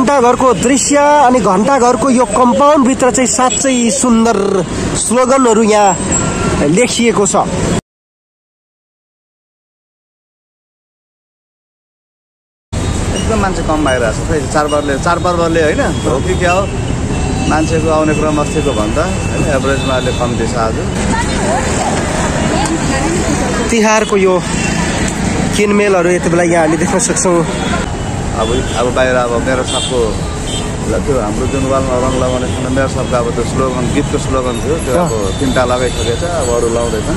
घण्टाघरको दृश्य अनि घण्टाघरको यो कम्पाउन्ड भित्र चाहिँ साच्चै सुन्दर स्लोगनहरू यहाँ लेखिएको छ। एकदम मान्छे कम भइरहेछ खै चाडपर्वले होइन हो कि क्या हो मान्छेको आउने क्रम अस्तिको भन्दा होइन एभरेजमा अहिले कम्ती छ आज। तिहारको यो किनमेलहरू यति बेला यहाँ हामीले देख्न सक्छौँ। अब बाहिर अब मेरो सबको त्यो हाम्रो जुन वालमा रङ लगाउने थियो मेरो सबको अब त्यो स्लोगन गीतको स्लोगन थियो त्यो अब 3टा लगाइसकेको छ अब अरू लाउँदैछन्।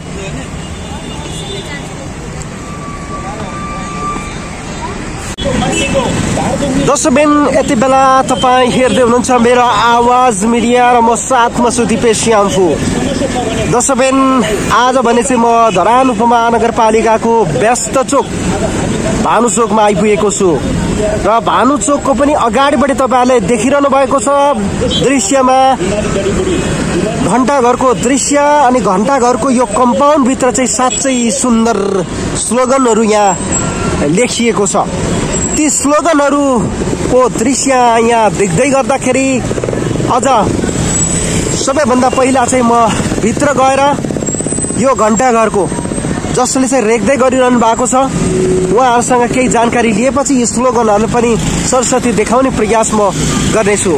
दर्शकबिन यति बेला तपाईँ हेर्दै हुनुहुन्छ मेरो आवाज मिडिया र म साथमा छु दिपेश श्यामफू। दर्शकबिन आज भने चाहिँ म धरान उपमहानगरपालिकाको व्यस्त चोक भानु चोकमा आइपुगेको छु र भानु चोकको पनि अगाडिबाट तपाईँहरूले देखिरहनु भएको छ दृश्यमा घण्टाघरको दृश्य अनि घण्टाघरको यो कम्पाउन्ड भित्र चाहिँ साच्चै सुन्दर स्लोगनहरू यहाँ लेखिएको छ। ती स्लोगनहरूको दृश्य यहाँ देख्दै गर्दाखेरि अझ सबैभन्दा पहिला चाहिँ म भित्र गएर यो घण्टाघरको जसले चाहिँ रेख्दै गरिरहनु भएको छ उहाँहरूसँग केही जानकारी लिएपछि यी स्लोगनहरू पनि सरस्वती देखाउने प्रयास म गर्नेछु।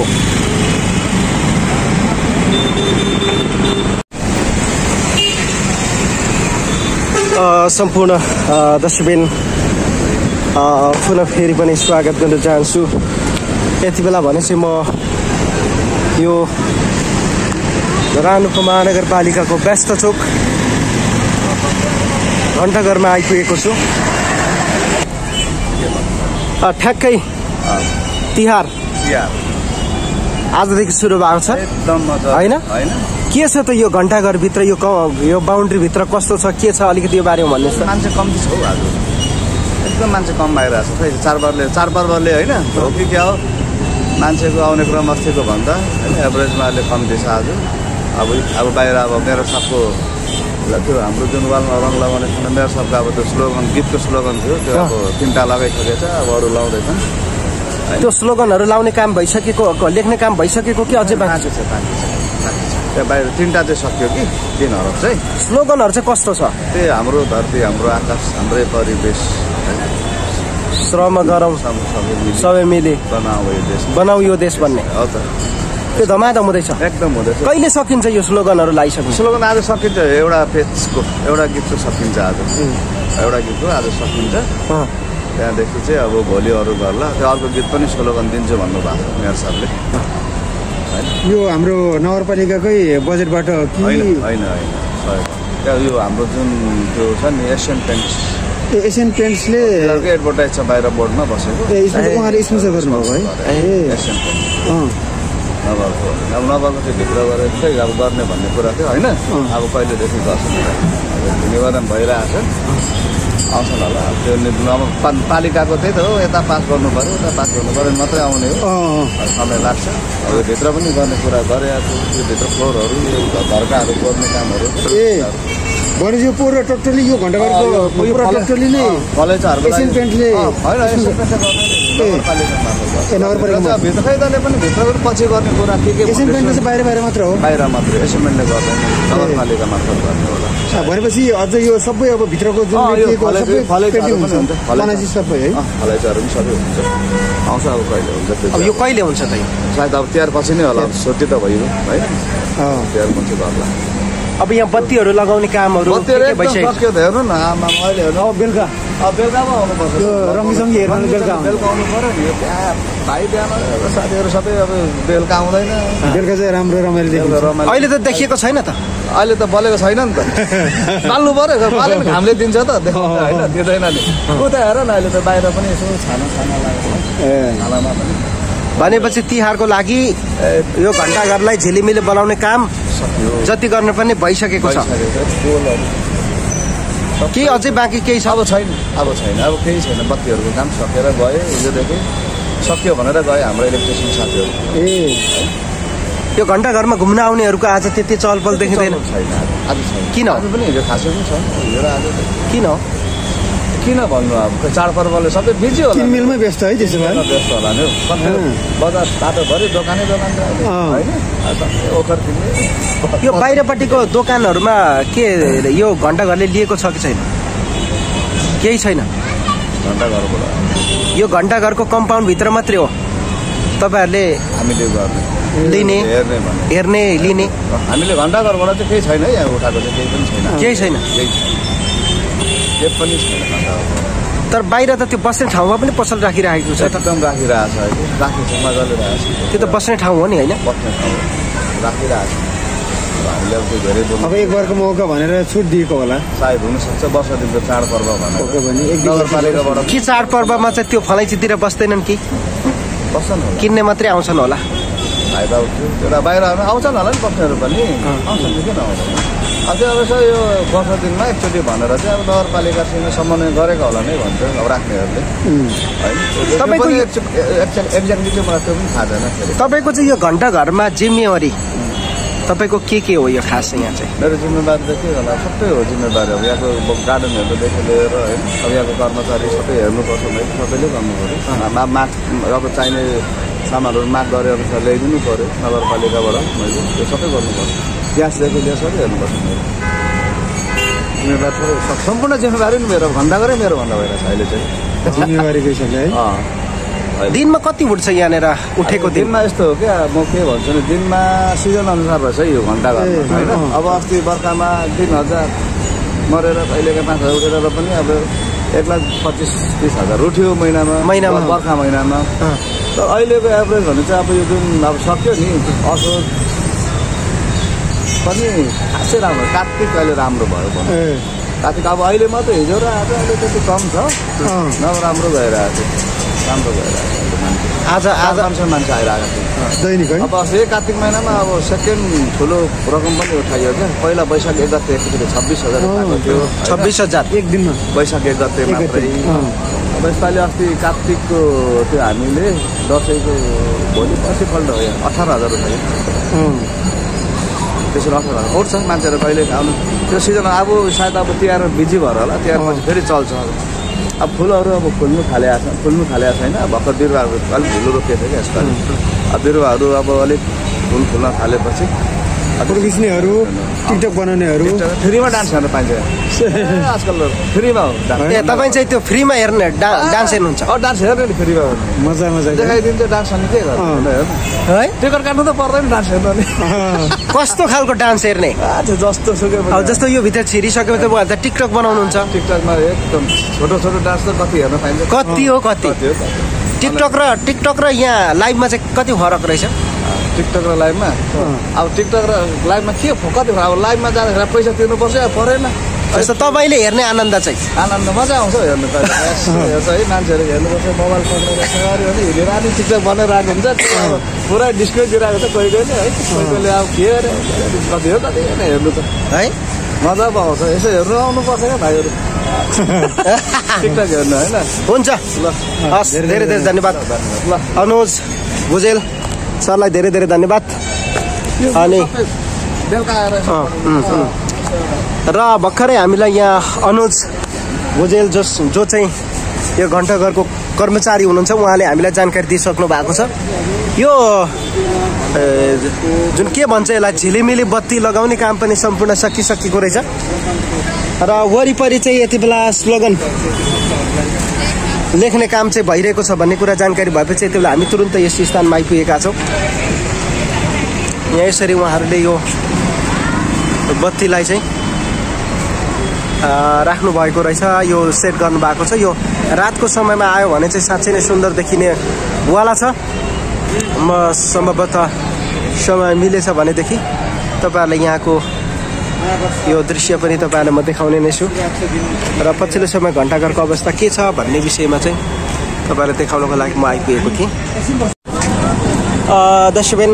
सम्पूर्ण दर्शकबिन पुनः फेरि पनि स्वागत गर्न चाहन्छु। यति बेला भने चाहिँ म यो धरान उपमहानगरपालिकाको व्यस्त चोक घण्टाघरमा आइपुगेको छु। ठ्याक्कै तिहार आजदेखि सुरु भएको छ होइन? के छ त यो घण्टाघरभित्र यो बााउन्ड्रीभित्र कस्तो छ के छ अलिकति यो बारेमा भन्नुहोस् त। मान्छे कम्ती छ आज एकदम मान्छे कम भइरहेछ खै चाडपर्वले होइन हो कि क्या हो मान्छेको आउने क्रम अस्तिको भन्दा होइन एभरेजमा अहिले कम्ती छ आज। अब बाहिर अब मेरो सबको त्यो हाम्रो जुन वालमा रङ लगाउने थियो मेरो सबको अब त्यो स्लोगन गीतको स्लोगन थियो त्यो अब 3टा लगाइसकेको छ अब अरू लाउँदैछन्। त्यो स्लोगनहरू लाउने काम भइसकेको लेख्ने काम भइसकेको कि अझै बाँकी छ? त्यो बाहिर 3टा चाहिँ सक्यो कि 3 हरफ चाहिँ। स्लोगनहरू चाहिँ कस्तो छ? त्यही हाम्रो धरती हाम्रो आकाश हाम्रै परिवेश श्रम गरौँ सबै मिले बनाऊ यो देश भन्ने हो त त्यो धमाधम हुँदैछ एकदम हुँदैछ। कहिले सकिन्छ यो स्लोगनहरू लाइसक्नु? स्लोगन आज सकिन्छ एउटा पेजको एउटा गीतको सकिन्छ आज एउटा गीतको आज सकिन्छ। त्यहाँदेखि चाहिँ अब भोलि अरू गर्ला त्यो अर्को गीत पनि स्लोगन दिन्छु भन्नुभएको छ मेयर साहबले। यो हाम्रो नगरपालिकाकै बजेटबाट होइन त्यहाँ यो हाम्रो जुन त्यो छ नि एसियन पेन्ट्सले एडभर्टाइज छ बाहिर बोर्डमा बसेको उहाँले स्पोन्सर गर्नुभएको है एसियन पेन्ट्स नगरको अब नगरको चाहिँ भित्र गरेर चाहिँ अब गर्ने भन्ने कुरा थियो होइन। अब कहिलेदेखि गर्छ निवेदन भइरहेको छ आउँछन् होला त्यो पालिकाको त्यही त हो यता पास गर्नु पऱ्यो उता पास गर्नु पऱ्यो मात्रै आउने हो समय लाग्छ। अब यो भित्र पनि गर्ने कुरा गरेको त्यो भित्र फ्लोरहरू घरकाहरू गर्ने कामहरू भनेपछि पोहोर टोटली यो घण्टाघरको टोटली नै कलेजहरूको एसियन पेन्टले नगरपालिका भित्र खैदाले पनि भित्र पछि गर्ने कुरा के एसियन पेन्टले चाहिँ बाहिर मात्र हो बाहिर मात्र एसियन पेन्टले गर्दैन नगरपालिका मार्फत गर्ने होला। भनेपछि अझ यो सबै अब भित्रको जुन फलैचाहरू सबै है फलैचाहरू पनि सबै हुन्छ आउँछ अब कहिले हुन्छ अब यो कहिले हुन्छ त? सायद अब तिहार पछि नै होला सोध्य त भइयो होइन तिहार पछि गर्ला। अब यहाँ बत्तीहरू लगाउने कामहरू भइसक्यो त हेर्नु न आमा अहिले हेर्नु अब बेलुकामा आउनुपर्छ त्यो रङ्गीसङ्गी हेर्नु बेलुका आउनु पऱ्यो नि त्यहाँ भाइ बिहान साथीहरू सबै अब बेलुका आउँदैन बेलुका चाहिँ राम्रो रमाइलो देखिन्छ। अहिले त देखिएको छैन त अहिले त बलेको छैन नि त पाल्नु पऱ्यो पाल्यो भने घामले दिन्छ त होइन दिँदैन नि उता हेर न अहिले त बाहिर पनि यसो छाना लागेको छानामा पनि भनेपछि तिहारको लागि यो घण्टाघरलाई झिलिमिली बनाउने काम जति गर्न पनि भइसकेको छ। के अझै बाँकी केही छ? अब छैन अब केही छैन बत्तीहरूको काम सकेर गयो हिजोदेखि सक्यो भनेर गयो हाम्रो इलेक्ट्रिसियन साथीहरू। यो घण्टाघरमा घुम्न आउनेहरूको आज त्यति चहल पहल देखिँदैन? छैन आज छैन किन? आज पनि हिजो खासै पनि छैन हिजो र आज किन किन भन्नु अब चाडपर्वले सबै बिजी होला किनमेलमै व्यस्त है त्यसो भए व्यस्त होला नि बजार बाटोभरि दोकान होइन ओखर किन्ने यो बाहिरपट्टिको दोकानहरूमा के यो घण्टाघरले लिएको छ कि छैन? केही छैन। घण्टाघरबाट यो घण्टाघरको कम्पाउन्डभित्र मात्रै हो तपाईँहरूले हामीले लिने हेर्ने लिने? हामीले घण्टाघरबाट चाहिँ केही छैन यहाँ उठाएको चाहिँ केही पनि छैन। केही छैन? केही पनि छैन। तर बाहिर त त्यो बस्ने ठाउँमा पनि पसल राखिराखेको छ। एकदम राखिरहेको छ अहिले राखेको छ मजाले राखेको छ। त्यो त बस्ने ठाउँ हो नि होइन? बस्ने ठाउँ राखिरहेको छ। हामीले अब त्यो धेरै अब एक बारको मौका भनेर छुट दिएको होला सायद हुनसक्छ वर्ष दिनको चाडपर्व भनेर नगरपालिकाबाट के चाडपर्वमा चाहिँ त्यो फलैँचीतिर बस्दैनन् कि बस्छन् होला किन्ने मात्रै आउँछन् होला? फाइदा एउटा बाहिर आउँछन् होला नि बस्नेहरू पनि आउँछन् कि किन आउँछन् त्यो अब यसो यो वर्ष दिनमा एकचोटि भनेर चाहिँ अब नगरपालिकासँग समन्वय गरेको होला नै भन्छ अब राख्नेहरूले होइन तपाईँको एक्ज्याक्टली चाहिँ मलाई त्यो पनि थाहा छैन। तपाईँको चाहिँ यो घण्टाघरमा जिम्मेवारी तपाईँको के हो यो खास यहाँ चाहिँ? मेरो जिम्मेवारी त के होला सबै हो जिम्मेवारी अब यहाँको गार्डनहरूदेखि लिएर होइन अब यहाँको कर्मचारी सबै हेर्नुपर्छ मैले सबैले गर्नु पऱ्यो माग अब चाहिने सामानहरू माग गरे अनुसार ल्याइदिनु पऱ्यो नगरपालिकाबाट मैले त्यो सबै गर्नुपर्छ ग्यासदेखि लिएर सबै हेर्नुपर्छ मेरो जिम्मेवारी सम्पूर्ण जिम्मेवारी नि मेरो घण्टाघरै मेरो भन्दा भइरहेछ अहिले चाहिँ जिम्मेवारीकै छ है। दिनमा कति उठ्छ यहाँनिर उठेको? दिनमा यस्तो हो क्या म के भन्छु नि दिनमा सिजन अनुसार रहेछ यो घण्टाघर होइन अब अस्ति बर्खामा 3000 मरेर कहिलेका 5000 उठेर पनि अब 1,25,000-30,000 उठ्यो महिनामा बर्खा महिनामा। तर अहिलेको एभरेज भने चाहिँ अब यो जुन अब सक्यो नि असोज पनि खासै राम्रो कार्तिक अहिले राम्रो भयो भनौँ कार्तिक अब अहिले मात्रै हिजो र आज अहिले त्यति कम छ नभए राम्रो भइरहेको थियो राम्रो भइरहेको आज मान्छे आइरहेको थियो दैनिक है। अब यही कार्तिक महिनामा अब सेकेन्ड ठुलो रकम पनि उठाइयो क्या पहिला वैशाख 1 गते एकचोटि 26,000 उठाएको थियो 26,000 एक दिनमा वैशाख 1 गते मात्रै। अब यसपालि अस्ति कार्तिकको त्यो हामीले दसैँको भोलि पछिपल्ट हो 18,000 उठायो त्यसरी 18,000 उठ्छ मान्छेहरू कहिले आउनु त्यो सिजन अब सायद अब तिहारमा बिजी भएर होला तिहारमा फेरि चल्छ अब फुलहरू अब फुल्नु थालेको छैन भर्खर बिरुवाहरू अलिक ढिलो रोपिएको थियो क्या यसपालि अब बिरुवाहरू अब अलिक फुल्न थालेपछि फोटो खिच्नेहरू टिकटक बनाउनेहरू फ्रीमा डान्स गर्न पाइन्छ आजकल फ्रीमा हो तपाईँ चाहिँ त्यो फ्रीमा हेर्ने डान्स हेर्नुहुन्छ? डान्स हेर्ने नि फ्रीमा मजा देखाइदिन्छ डान्स अनि के गर्नु है टिकट काट्नु त पर्दैन डान्स हेर्नु नि कस्तो खालको डान्स हेर्ने? जस्तो सुकै अब जस्तो यो भित्र छिरिसकेपछि उहाँहरू त टिकटक बनाउनुहुन्छ टिकटकमा एकदम छोटो डान्स त कति हेर्न पाइन्छ कति टिकटक र यहाँ लाइभमा चाहिँ कति फरक रहेछ? टिकटक र लाइभमा अब टिकटक र लाइभमा के कति अब लाइभमा जाँदाखेरि पैसा तिर्नुपर्छ या परेन जस्तो तपाईँले हेर्ने आनन्द चाहिँ आनन्द मजा आउँछ हेर्नु त हेर्छ है मान्छेहरू हेर्नुपर्छ मोबाइल पक्रेर सवारी भने हिँडेर अनि टिकटक बनाइरहेको हुन्छ पुरै डिस्प्ले दिइरहेको छ कोही कोहीले है कोही कोहीले अब के अरे कति हो कति हेर्नु त है मजा पो आउँछ यसो हेर्नु आउनुपर्छ क्या भाइहरू टिकटक हेर्नु होइन हुन्छ ल हस् धेरै धेरै धन्यवाद ल अनुज भुजेल सरलाई धेरै धेरै धन्यवाद। अनि बेलुका आएर र भर्खरै हामीलाई यहाँ अनुज भुजेल जो चाहिँ यो घण्टाघरको कर्मचारी हुनुहुन्छ उहाँले हामीलाई जानकारी दिइसक्नु भएको छ। यो जुन के भन्छ यसलाई झिलिमिली बत्ती लगाउने काम पनि सम्पूर्ण सकिसकेको रहेछ र वरिपरि चाहिँ यति बेला स्लोगन लेख्ने काम चाहिँ भइरहेको छ भन्ने कुरा जानकारी भएपछि यति बेला हामी तुरुन्तै यस स्थानमा आइपुगेका छौँ। यहाँ यसरी उहाँहरूले यो बत्तीलाई चाहिँ राख्नु भएको रहेछ यो सेट गर्नु भएको छ। यो रातको समयमा आयो भने चाहिँ साँच्चै नै सुन्दर देखिने वाला छ। म सम्भवतः समय मिलेछ भनेदेखि तपाईँहरूलाई यहाँको यो दृश्य पनि तपाईँहरूलाई म देखाउने नै छु र पछिल्लो समय घण्टाघरको अवस्था के छ भन्ने विषयमा चाहिँ तपाईँहरूलाई देखाउनको लागि म आइपुगेको थिएँ। दर्शकबिन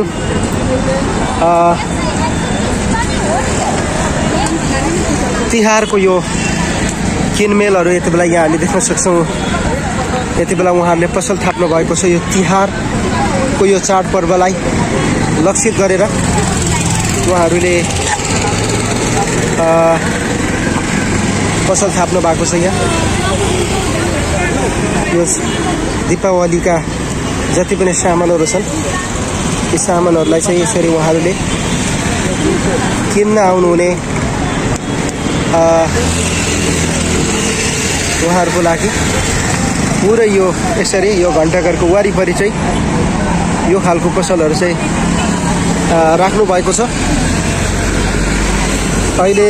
तिहारको यो किनमेलहरू यति बेला यहाँ हामी देख्न सक्छौँ। यति बेला उहाँहरूले पसल थाप्नु भएको छ। यो तिहारको यो चाडपर्वलाई लक्षित गरेर उहाँहरूले पसल थाप्नु भएको छ यहाँ। यो दीपावलीका जति पनि सामानहरू छन् यी सामानहरूलाई चाहिँ यसरी उहाँहरूले किन्न आउनुहुने उहाँहरूको लागि पुरै यो यसरी यो घण्टाघरको वरिपरि चाहिँ यो खालको पसलहरू चाहिँ राख्नु भएको छ। अहिले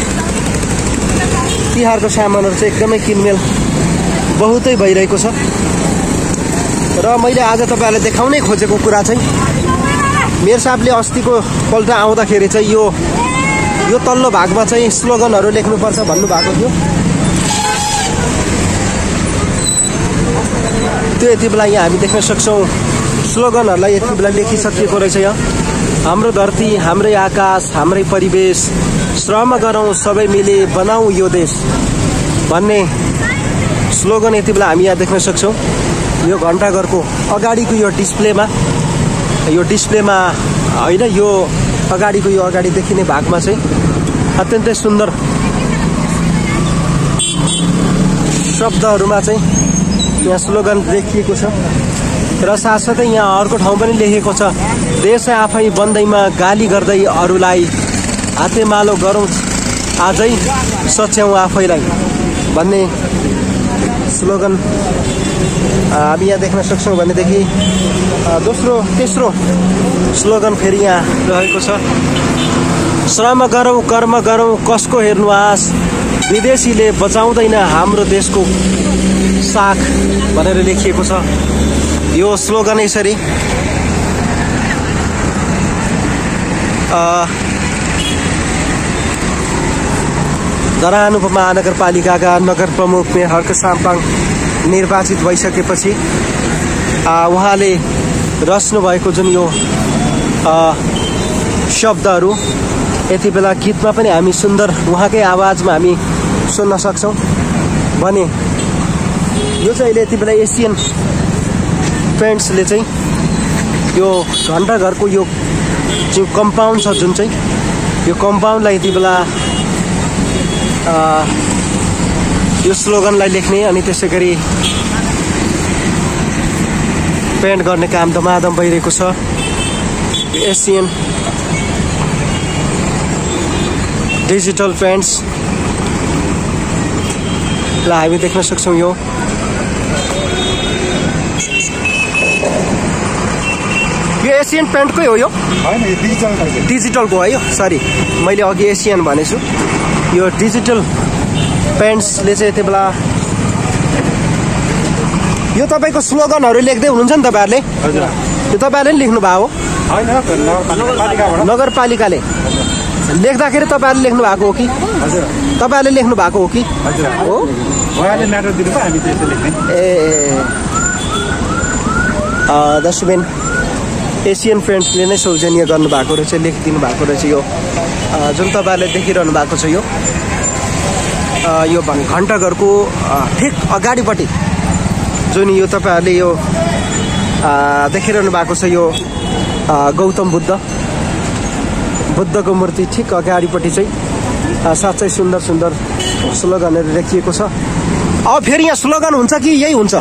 तिहारको सामानहरू चाहिँ एकदमै किनमेल बहुतै भइरहेको छ र मैले आज तपाईँहरूलाई देखाउनै खोजेको कुरा चाहिँ मेयर साहबले अस्तिको पल्ट आउँदाखेरि चाहिँ यो तल्लो भागमा चाहिँ स्लोगनहरू लेख्नुपर्छ भन्नुभएको थियो। त्यो यति बेला यहाँ हामी देख्न सक्छौँ स्लोगनहरूलाई यति बेला लेखिसकिएको रहेछ। यहाँ हाम्रो धरती, हाम्रै आकाश, हाम्रै परिवेश, श्रम गरौँ सबै मिले बनाऊ यो देश भन्ने स्लोगन यति बेला हामी यहाँ देख्न सक्छौँ। यो घण्टाघरको अगाडिको यो डिस्प्लेमा होइन, यो अगाडिको यो अगाडि देखिने भागमा चाहिँ अत्यन्तै सुन्दर शब्दहरूमा चाहिँ यहाँ स्लोगन लेखिएको छ र साथसाथै यहाँ अर्को ठाउँ पनि लेखेको छ, देश आफै बन्दैमा गाली गर्दै अरूलाई, हातेमालो गरौँ आजै सच्याउँ आफैलाई भन्ने स्लोगन हामी यहाँ देख्न सक्छौँ। भनेदेखि तेस्रो स्लोगन फेरि यहाँ रहेको छ, श्रम गरौँ कर्म गरौँ कसको हेर्नु आस, विदेशीले बचाउँदैन हाम्रो देशको साख भनेर लेखिएको छ। यो स्लोगन यसरी धरान उपमहानगरपालिकाका नगर प्रमुख मेयर हर्क साम्पाङ निर्वाचित भइसकेपछि उहाँले रच्नु भएको जुन यो शब्दहरू यति बेला गीतमा पनि हामी सुन्दर उहाँकै आवाजमा हामी सुन्न सक्छौँ भने यो चाहिँ अहिले यति बेला एसियन पेन्ट्सले चाहिँ यो घण्टाघरको यो जो कम्पाउन्ड छ जुन चाहिँ यो कम्पाउन्डलाई यति बेला यो स्लोगनलाई लेख्ने अनि त्यसै गरी पेन्ट गर्ने काम दमादम भइरहेको छ। एसियन डिजिटल पेन्ट्सलाई हामी देख्न सक्छौँ। यो एसियन पेन्टकै हो, यो डिजिटलको है, यो सरी मैले अघि एसियन भनेछु। यो डिजिटल पेन्ट्सले चाहिँ यति बेला यो तपाईँको स्लोगनहरू लेख्दै हुनुहुन्छ नि तपाईँहरूले, यो तपाईँहरूले नि लेख्नु भएको हो? नगरपालिकाले लेख्दाखेरि तपाईँहरूले लेख्नु भएको हो कि तपाईँहरूले लेख्नु भएको हो कि हो? दर्शकबिन एसियन पेन्ट्सले नै सौजन्य गर्नुभएको रहेछ, लेखिदिनु भएको रहेछ। यो जुन तपाईँहरूले देखिरहनु भएको छ यो घण्टाघरको ठिक अगाडिपट्टि जुन यो तपाईँहरूले यो देखिरहनु भएको छ, यो गौतम बुद्धको मूर्ति ठिक अगाडिपट्टि चाहिँ साँच्चै सुन्दर सुन्दर स्लोगनहरू लेखिएको छ। अब फेरि यहाँ स्लोगन हुन्छ कि यही हुन्छ?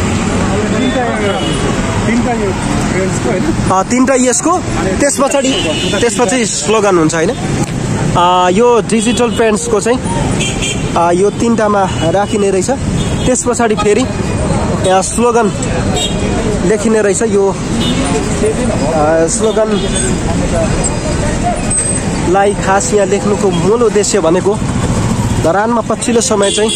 तीनटा यसको त्यसपछि स्लोगन हुन्छ होइन? यो डिजिटल पेन्ट्सको चाहिँ यो तीनटामा राखिने रहेछ, त्यस पछाडि फेरि यहाँ स्लोगन लेखिने रहेछ। यो स्लोगनलाई खास यहाँ लेख्नुको मूल उद्देश्य भनेको धरानमा पछिल्लो समय चाहिँ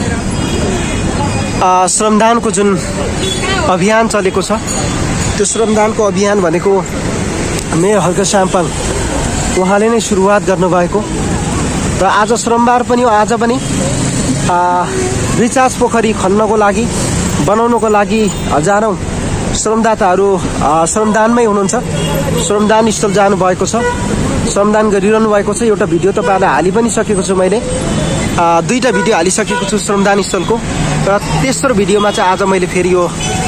श्रमदानको जुन अभियान चलेको छ, त्यो श्रमदानको अभियान भनेको मेयर हर्क साम्पाङ उहाँले नै सुरुवात गर्नुभएको र आज श्रमबार पनि हो। आज पनि रिचार्ज पोखरी खन्नको लागि बनाउनको लागि हजारौं श्रमदाताहरू श्रमदानमै हुनुहुन्छ, श्रमदान स्थल जानुभएको छ, श्रमदान गरिरहनु भएको छ। एउटा भिडियो तपाईँहरूलाई हालि पनि सकेको छु मैले, दुईटा भिडियो हालिसकेको छु श्रमदान स्थलको, र तेस्रो भिडियोमा चाहिँ आज मैले फेरि यो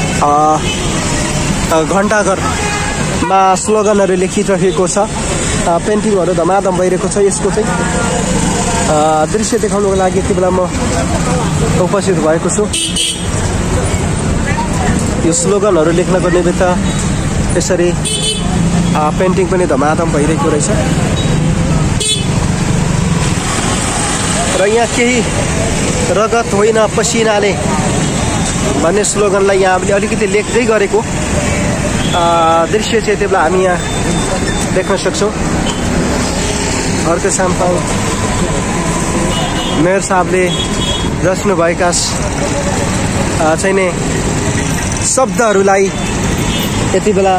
घण्टाघरमा स्लोगनहरू लेखिरहेको छ, पेन्टिङहरू धमाधम भइरहेको छ। यसको चाहिँ दृश्य देखाउनको लागि यति बेला म उपस्थित भएको छु। यो स्लोगनहरू लेख्नको निमित्त यसरी पेन्टिङ पनि धमाधम भइरहेको रहेछ र यहाँ केही रगत होइन पसिनाले भन्ने स्लोगनलाई यहाँ अलिकति लेख्दै गरेको दृश्य चाहिँ यति बेला हामी यहाँ देख्न सक्छौँ। अर्को साम्पाङ मेयर साहबले रच्नुभएका चाहिँ नै शब्दहरूलाई यति बेला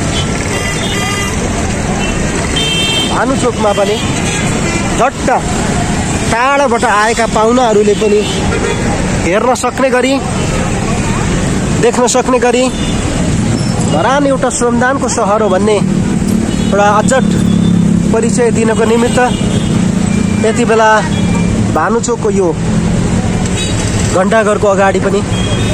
भानुचोकमा पनि झट्ट टाढाबाट आएका पाहुनाहरूले पनि हेर्न सक्ने गरी देख्न सक्ने गरी धरान एउटा श्रमदानको सहर हो भन्ने एउटा अझट परिचय दिनको निमित्त यति बेला भानुचोकको यो घण्टाघरको अगाडि पनि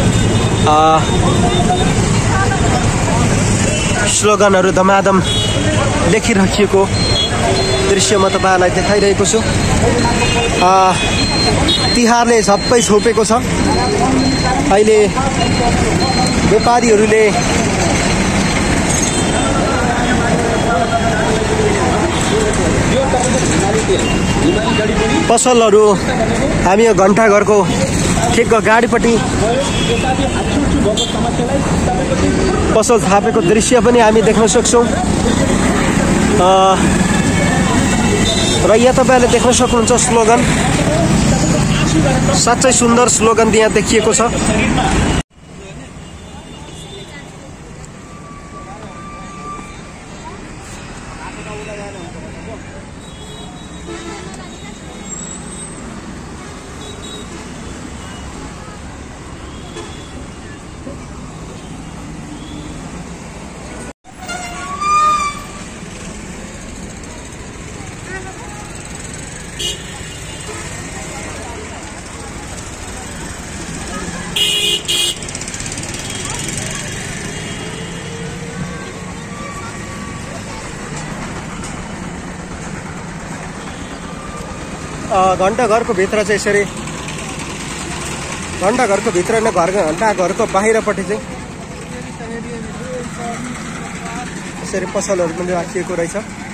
स्लोगनहरू धमाधम लेखिराखिएको दृश्य म तपाईँहरूलाई देखाइरहेको छु। तिहारले झप्पै छोपेको छ। अहिले व्यापारीहरूले पसलहरू हामी यो घण्टाघरको ठिक गाडीपट्टि पसल थापेको दृश्य पनि हामी देख्न सक्छौँ र यहाँ तपाईँहरूले देख्न सक्नुहुन्छ स्लोगन साँच्चै सुन्दर स्लोगन यहाँ देखिएको छ। घण्टाघरको भित्र चाहिँ यसरी घण्टाघरको भित्र नै घण्टाघरको बाहिरपट्टि चाहिँ यसरी पसलहरू पनि राखिएको रहेछ।